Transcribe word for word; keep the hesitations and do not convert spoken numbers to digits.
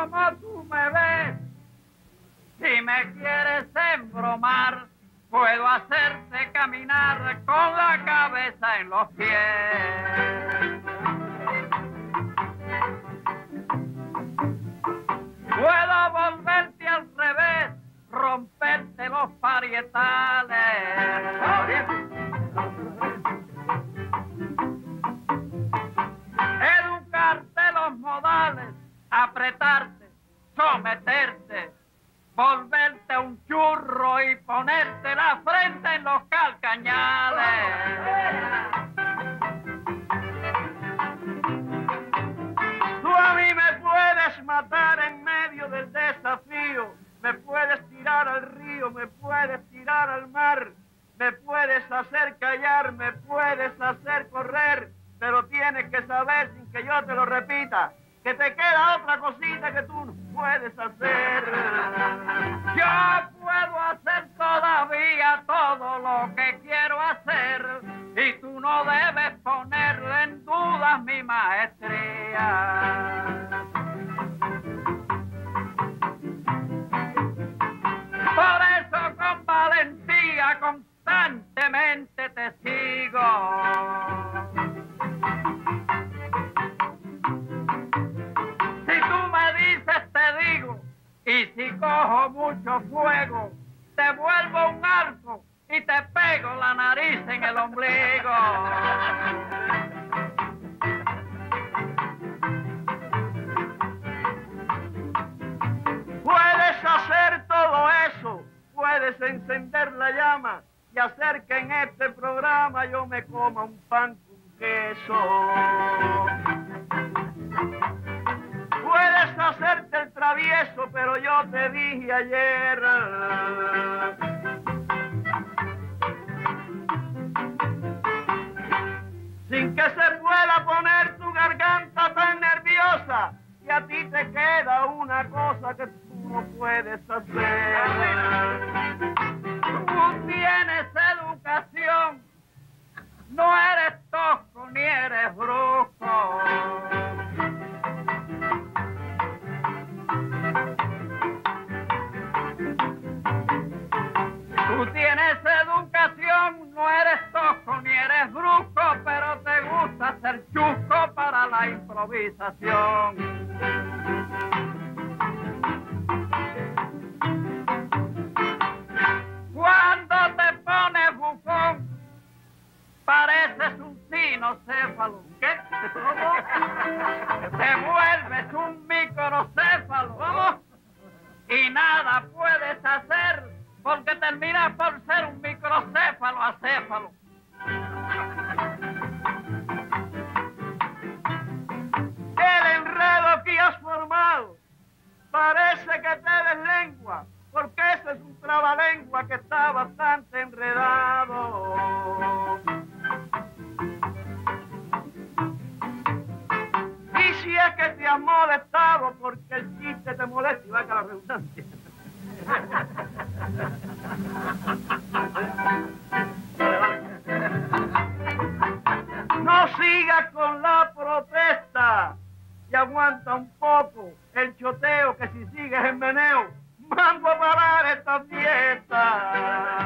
como tú me ves. Si me quieres embromar, puedo hacerte caminar con la cabeza en los pies. Puedo volverte al revés, romperte los parietales. Educarte los modales, apretarte, someterte, volverte un churro y ponerte la frente en los calcañales. Tú a mí me puedes matar en medio del desafío, me puedes tirar al río, me puedes tirar al mar, me puedes hacer callar, me puedes hacer correr, pero tienes que saber, sin que yo te lo repita, que te queda otra cosita que tú no puedes hacer. Yo puedo hacer todavía todo lo que quiero hacer y tú no debes poner en duda mi maestría. Por eso con valentía constantemente te sigo. Si tú me dices, te digo, y si cojo mucho fuego, te vuelvo un arco y te pego la nariz en el ombligo. Puedes hacer todo eso, puedes encender la llama y hacer que en este programa yo me coma un pan con queso. Puedes hacerte el travieso, pero yo te dije ayer sin que se pueda poner tu garganta tan nerviosa y a ti te queda una cosa que tú no puedes hacer. Tú tienes educación, no eres tosco ni eres brusco. Tú tienes educación, no eres tosco ni eres brusco, pero te gusta ser chusco para la improvisación. Cuando te pones bufón, pareces un cinocéfalo. ¿Qué? Te vuelves un microcéfalo. ¿Vamos? Y nada puedes hacer porque terminas por ser un microcéfalo acéfalo. El enredo que has formado parece que te des lengua, porque ese es un trabalengua que está bastante enredado. Y si es que te has molestado porque el chiste te molesta, y va a la redundancia. No sigas con la protesta y aguanta un poco el choteo, que si sigues en meneo mando a parar esta fiesta.